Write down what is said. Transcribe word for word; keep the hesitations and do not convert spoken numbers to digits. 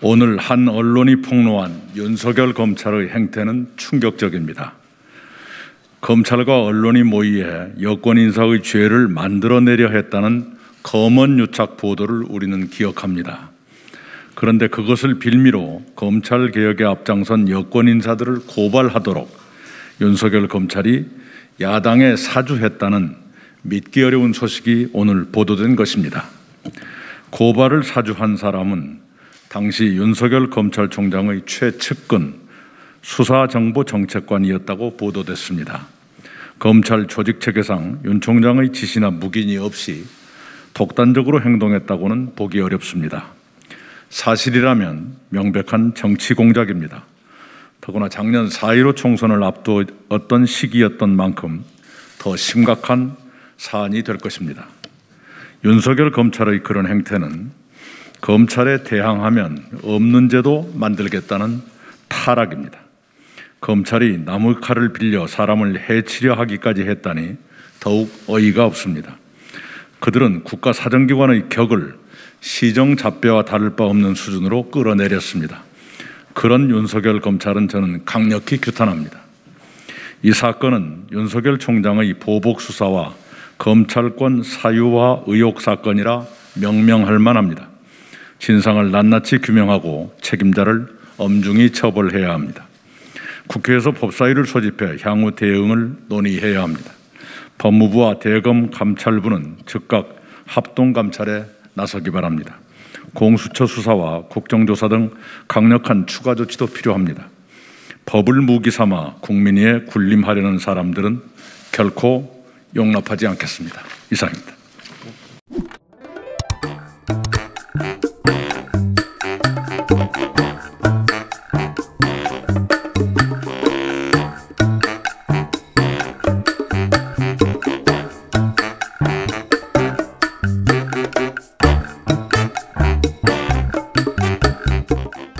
오늘 한 언론이 폭로한 윤석열 검찰의 행태는 충격적입니다. 검찰과 언론이 모의해 여권 인사의 죄를 만들어내려 했다는 검언유착 보도를 우리는 기억합니다. 그런데 그것을 빌미로 검찰개혁에 앞장선 여권 인사들을 고발하도록 윤석열 검찰이 야당에 사주했다는 믿기 어려운 소식이 오늘 보도된 것입니다. 고발을 사주한 사람은 당시 윤석열 검찰총장의 최측근 수사정보정책관이었다고 보도됐습니다. 검찰 조직체계상 윤 총장의 지시나 묵인이 없이 독단적으로 행동했다고는 보기 어렵습니다. 사실이라면 명백한 정치 공작입니다. 더구나 작년 사 일오 총선을 앞두었던 시기였던 만큼 더 심각한 사안이 될 것입니다. 윤석열 검찰의 그런 행태는 검찰에 대항하면 없는 죄도 만들겠다는 타락입니다. 검찰이 남의 칼을 빌려 사람을 해치려 하기까지 했다니 더욱 어이가 없습니다. 그들은 국가사정기관의 격을 시정잡배와 다를 바 없는 수준으로 끌어내렸습니다. 그런 윤석열 검찰은 저는 강력히 규탄합니다. 이 사건은 윤석열 총장의 보복수사와 검찰권 사유화 의혹 사건이라 명명할 만합니다. 진상을 낱낱이 규명하고 책임자를 엄중히 처벌해야 합니다. 국회에서 법사위를 소집해 향후 대응을 논의해야 합니다. 법무부와 대검 감찰부는 즉각 합동감찰에 나서기 바랍니다. 공수처 수사와 국정조사 등 강력한 추가 조치도 필요합니다. 법을 무기 삼아 국민위에 군림하려는 사람들은 결코 용납하지 않겠습니다. 이상입니다. you